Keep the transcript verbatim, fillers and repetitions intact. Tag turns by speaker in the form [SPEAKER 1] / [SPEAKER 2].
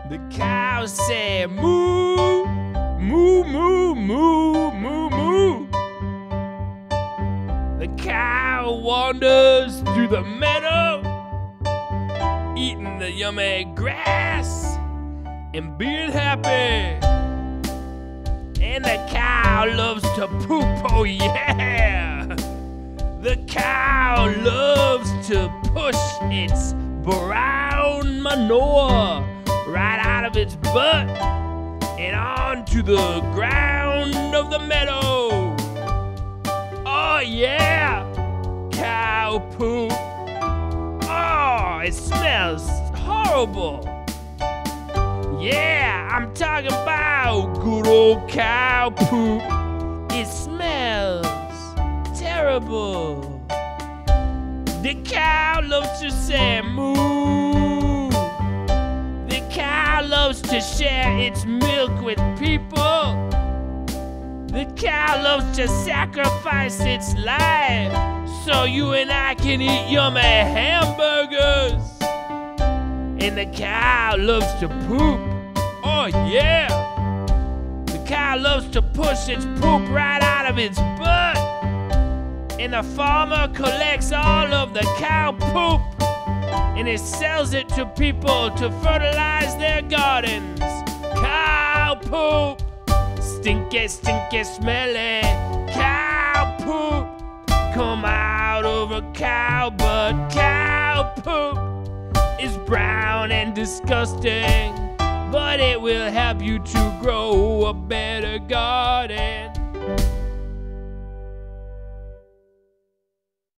[SPEAKER 1] The cow said moo, moo, moo, moo, moo, moo. The cow wanders through the meadow, eating the yummy grass and being happy. And the cow loves to poop, oh yeah. The cow loves to push its brown manure right out of its butt and onto the ground of the meadow. Oh yeah, cow poop. Oh, it smells horrible. Yeah, I'm talking about good old cow poop. It smells terrible. The cow loves to say moo. The cow loves to share its milk with people. The cow loves to sacrifice its life so you and I can eat yummy hamburgers. And the cow loves to poop. Oh yeah. The cow loves to push its poop right out of its butt. And the farmer collects all of the cow poop and he sells it to people to fertilize their gardens. Cow poop. Stinky, stinky, smelly cow poop. Come out of a cow butt. Cow poop is brown and disgusting, but it will help you to grow a better garden.